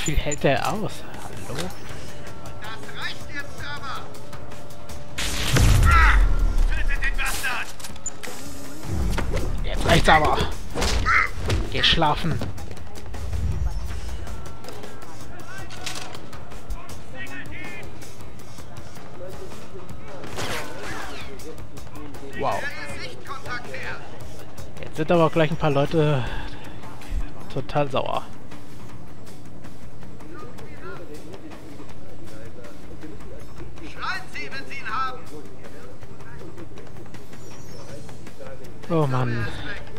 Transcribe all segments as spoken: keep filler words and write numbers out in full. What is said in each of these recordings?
viel hält der aus? Hallo? Das reicht jetzt aber! Ah! Tötet den Bastard! Jetzt reicht's aber! Geh schlafen! Wow. Jetzt sind aber auch gleich ein paar Leute total sauer. Schreien Sie, wenn Sie ihn haben! Oh Mann.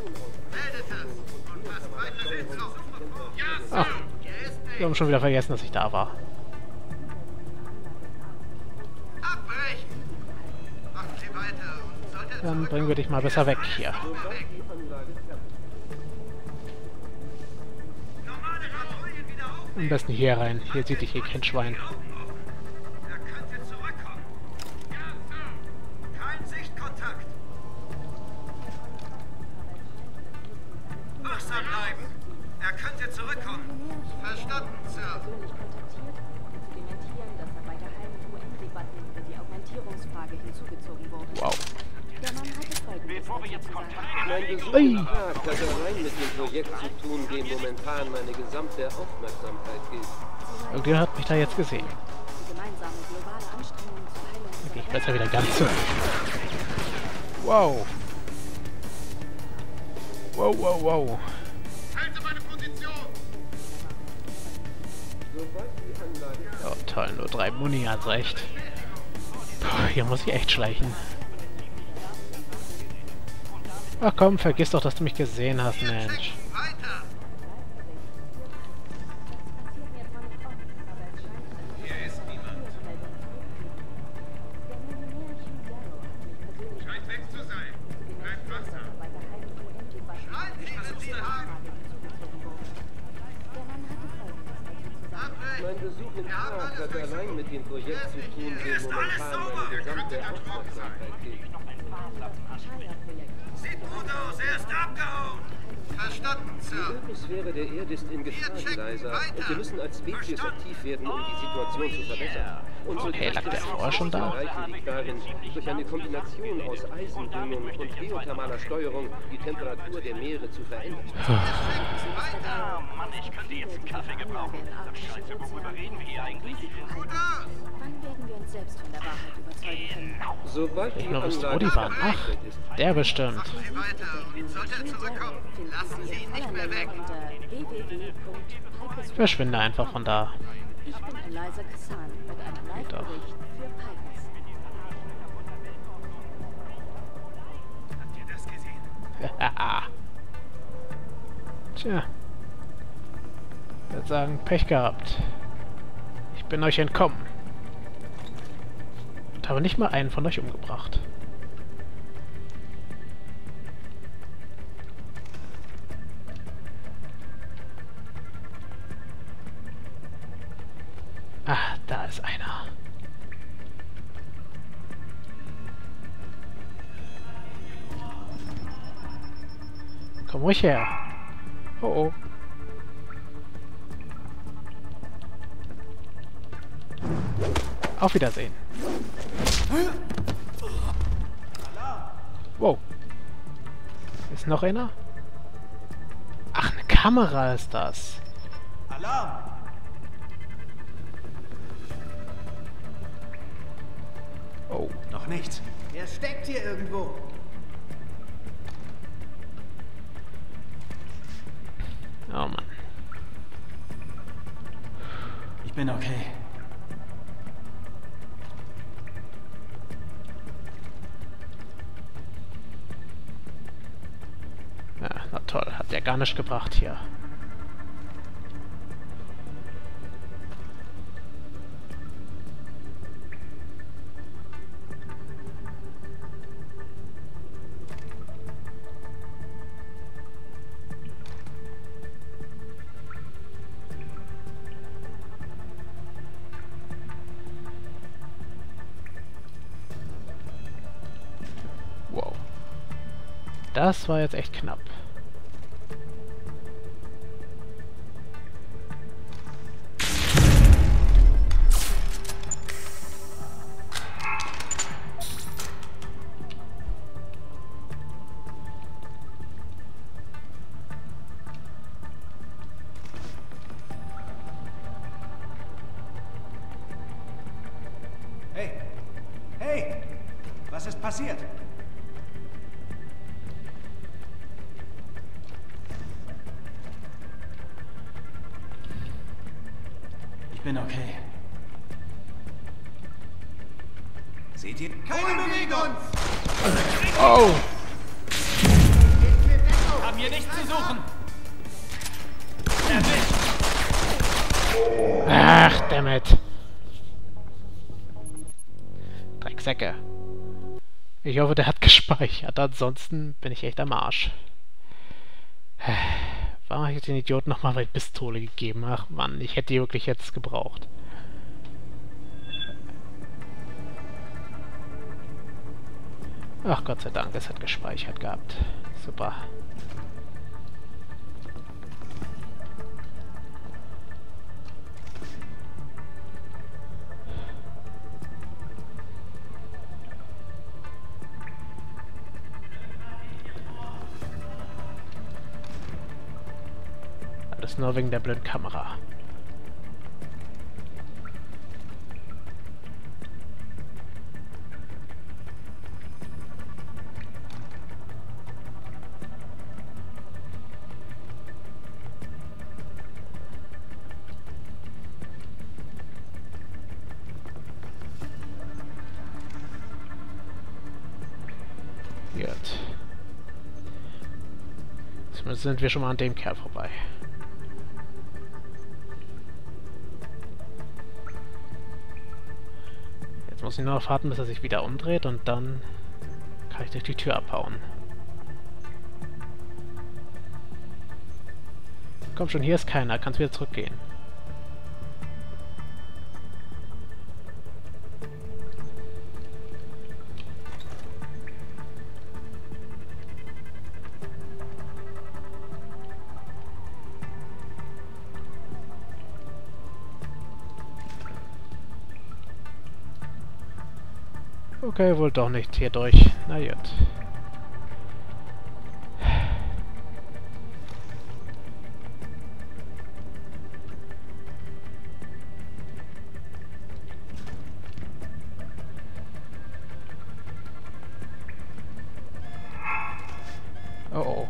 Ach, wir haben schon wieder vergessen, dass ich da war. Abbrechen! Machen Sie weiter und sollten Dann bringen wir dich mal besser weg hier. Am besten hier rein. Hier sieht dich eh kein Schwein. Er könnte zurückkommen. Ja, Sir. Kein Sichtkontakt. Wachsam bleiben. Er könnte zurückkommen. Verstanden, Sir. Wow. Bevor wir jetzt Kontakt Mein Besuch Ui. im Park hat allein mit dem Projekt zu tun, dem momentan meine gesamte Aufmerksamkeit gilt. Irgendwer hat mich da jetzt gesehen. Da gehe ich besser wieder ganz zurück. Wow. Wow, wow, wow. Halte meine Position. Sobald die Anlage Oh, toll, nur drei Muni hat's recht. Puh, hier muss ich echt schleichen. Ach komm, vergiss doch, dass du mich gesehen hast, Mensch. Weiter. Hier ist niemand. Scheint weg zu sein. Bleibt wachsam. Schreien Sie, wenn Sie ihn haben. Abbrechen. Mein Besuch im Park hat allein mit dem Projekt zu tun, dem momentan meine gesamte Aufmerksamkeit gilt. Sieht gut aus, er ist abgehauen. Verstanden, Die Sir. Ökosphäre der Erde ist in Gefahr, Eliza, und wir müssen als Spezies aktiv werden, um die Situation zu verbessern. Unsere Okay, lag der vorher schon da? Erreichen liegt darin, durch eine Kombination aus Eisendüngung und geothermaler Steuerung die Temperatur der Meere zu verändern. Ah, Mann, ich könnte jetzt einen Kaffee gebrauchen. Scheiße, worüber reden wir hier eigentlich? Gut aus. Wann werden wir uns selbst von der Wahrheit überzeugen können? Sobald die Ich glaube, es ist Anlage Rodivan. Ach, bereit ist, der bestimmt. Machen Sie weiter und sollte er zurückkommen, lassen Sie ihn nicht mehr weg. Unter w w w punkt picus. Verschwinde einfach von da. Ich bin Eliza Kassan mit einem Doch. Live-Bericht für Picus. Habt ihr das gesehen? Tja. Ich würde sagen, Pech gehabt. Ich bin euch entkommen. Und habe nicht mal einen von euch umgebracht. Ah, da ist einer. Komm ruhig her. Oh oh. Auf Wiedersehen. Wow. Ist noch einer? Ach, eine Kamera ist das. Alarm! Oh. Noch nichts. Er steckt hier irgendwo. Oh Mann. Ich bin okay. Ja, na toll. Hat ja gar nicht gebracht hier. Wow. Das war jetzt echt knapp. passiert? Ich bin okay. Seht ihr? Keine Bewegung! Oh! Haben hier nichts zu suchen! Ach, dammit. Drecksäcke. Ich hoffe, der hat gespeichert. Ansonsten bin ich echt am Arsch. Warum habe ich den Idioten nochmal eine Pistole gegeben? Ach Mann, ich hätte die wirklich jetzt gebraucht. Ach Gott sei Dank, es hat gespeichert gehabt. Super. Alles nur wegen der blöden Kamera. Gut. Zumindest sind wir schon mal an dem Kerl vorbei. Jetzt muss ich nur noch warten, bis er sich wieder umdreht und dann kann ich durch die Tür abhauen. Komm schon, hier ist keiner. Kannst wieder zurückgehen. Okay, wohl doch nicht hier durch. Na gut. Oh oh.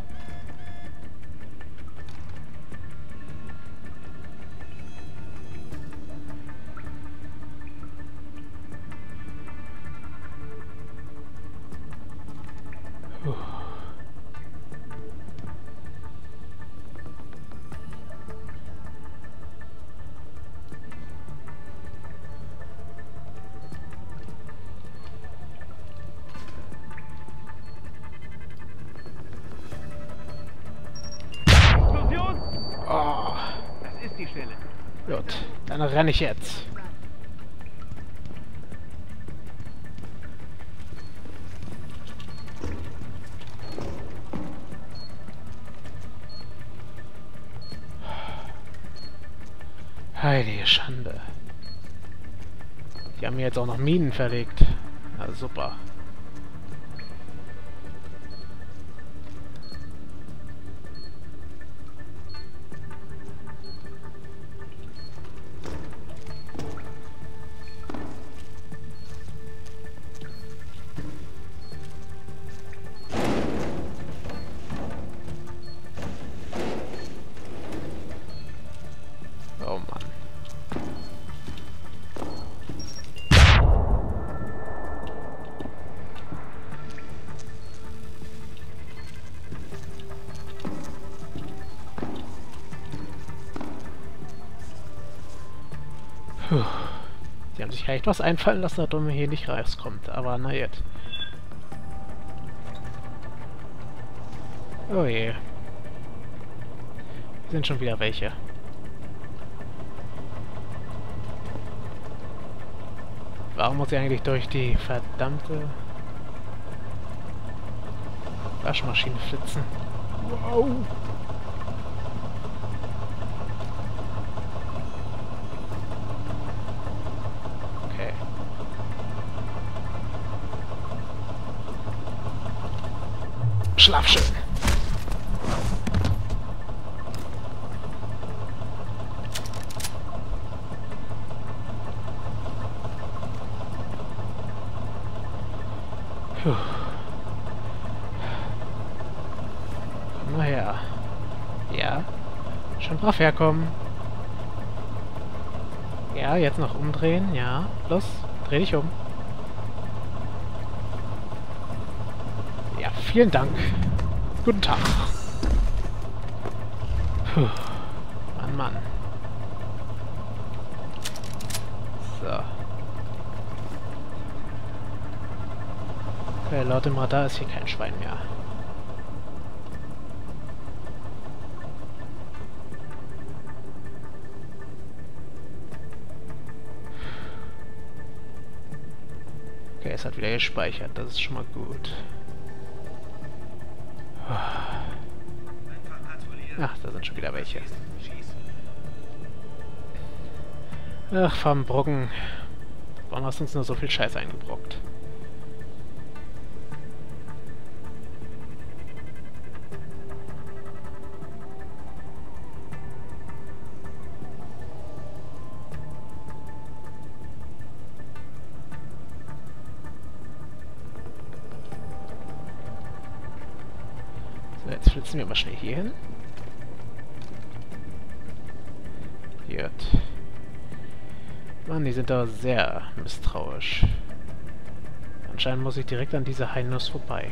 Oh. Das ist die Stelle. Gut, dann renne ich jetzt. Heilige Schande. Die haben mir jetzt auch noch Minen verlegt. Na super. Oh Mann. Puh. Die haben sich echt was einfallen lassen, damit man hier nicht rauskommt. Aber na jetzt. Oh je. Hier sind schon wieder welche. Warum muss ich eigentlich durch die verdammte Waschmaschine flitzen? Wow! Okay. Schlaf schön! Puh. her. Ja. Schon brav herkommen. Ja, jetzt noch umdrehen. Ja. Los, dreh dich um. Ja, vielen Dank. Guten Tag. Puh. Mann, Mann. So. Okay, laut dem Radar ist hier kein Schwein mehr. Okay, es hat wieder gespeichert. Das ist schon mal gut. Ach, da sind schon wieder welche. Ach, Van Bruggen. Warum hast du uns nur so viel Scheiß eingebrockt? So, jetzt flitzen wir mal schnell hier hin. Gut. Mann, die sind da sehr misstrauisch. Anscheinend muss ich direkt an diese Heinuss vorbei.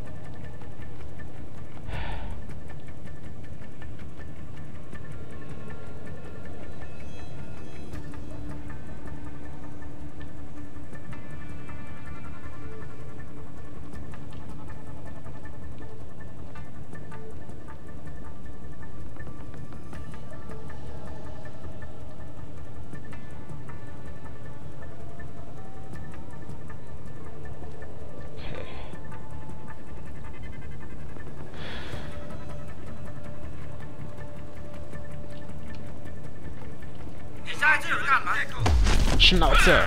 Schnauze!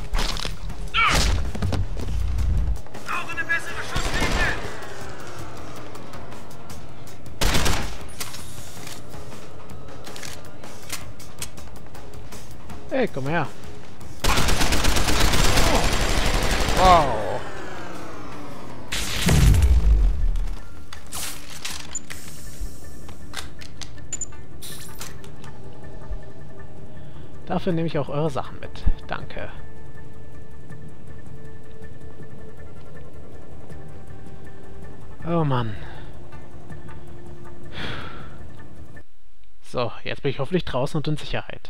Auch eine bessere Schusswinkel! Hey, komm her! Wow! Dafür nehme ich auch eure Sachen mit. Danke. Oh Mann. So, jetzt bin ich hoffentlich draußen und in Sicherheit.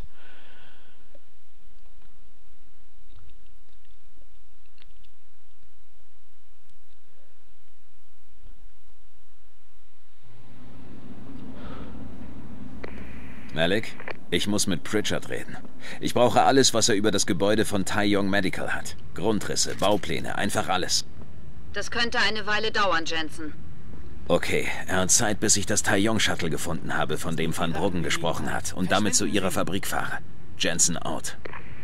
Malik, ich muss mit Pritchard reden. Ich brauche alles, was er über das Gebäude von Taeyong Medical hat. Grundrisse, Baupläne, einfach alles. Das könnte eine Weile dauern, Jensen. Okay, er hat Zeit, bis ich das Taeyong-Shuttle gefunden habe, von dem Van Bruggen gesprochen hat, und damit zu ihrer Fabrik fahre. Jensen out.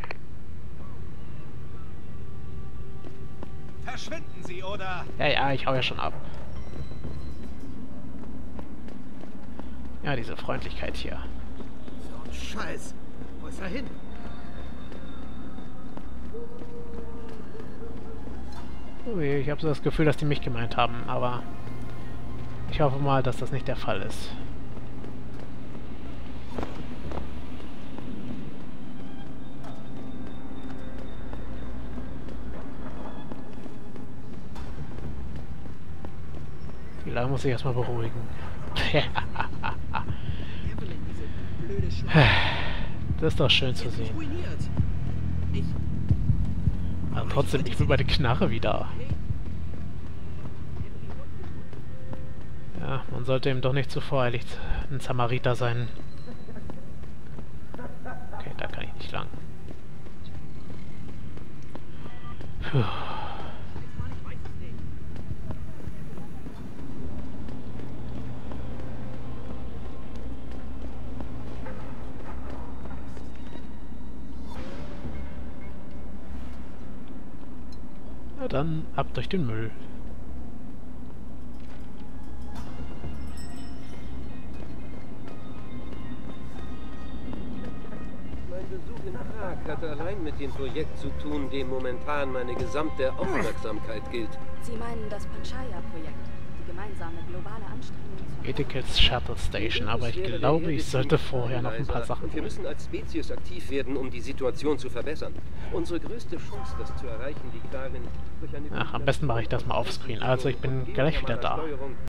Verschwinden Sie, oder? Ja, ja, ich hau ja schon ab. Ja, diese Freundlichkeit hier. So ein Scheiß. Wo ist er hin? Ui, ich habe so das Gefühl, dass die mich gemeint haben, aber ich hoffe mal, dass das nicht der Fall ist. Wie lange muss ich erstmal beruhigen? Das ist doch schön zu sehen. Aber trotzdem, ich will meine Knarre wieder. Ja, man sollte eben doch nicht zu voreilig ein Samariter sein. Okay, da kann ich nicht lang. Puh. Na dann, ab durch den Müll. Mein Besuch in Prag hat allein mit dem Projekt zu tun, dem momentan meine gesamte Aufmerksamkeit gilt. Sie meinen das Panchaya-Projekt? die gemeinsame globale Anstrengung zur Etiquette's Shuttle Station, aber ich glaube, ich sollte vorher noch ein paar Sachen Wir holen. müssen als Spezies aktiv werden, um die Situation zu verbessern. Unsere größte Chance, das zu erreichen, liegt darin, durch eine Ach, am besten mache ich das mal offscreen. Also ich bin gleich wieder da.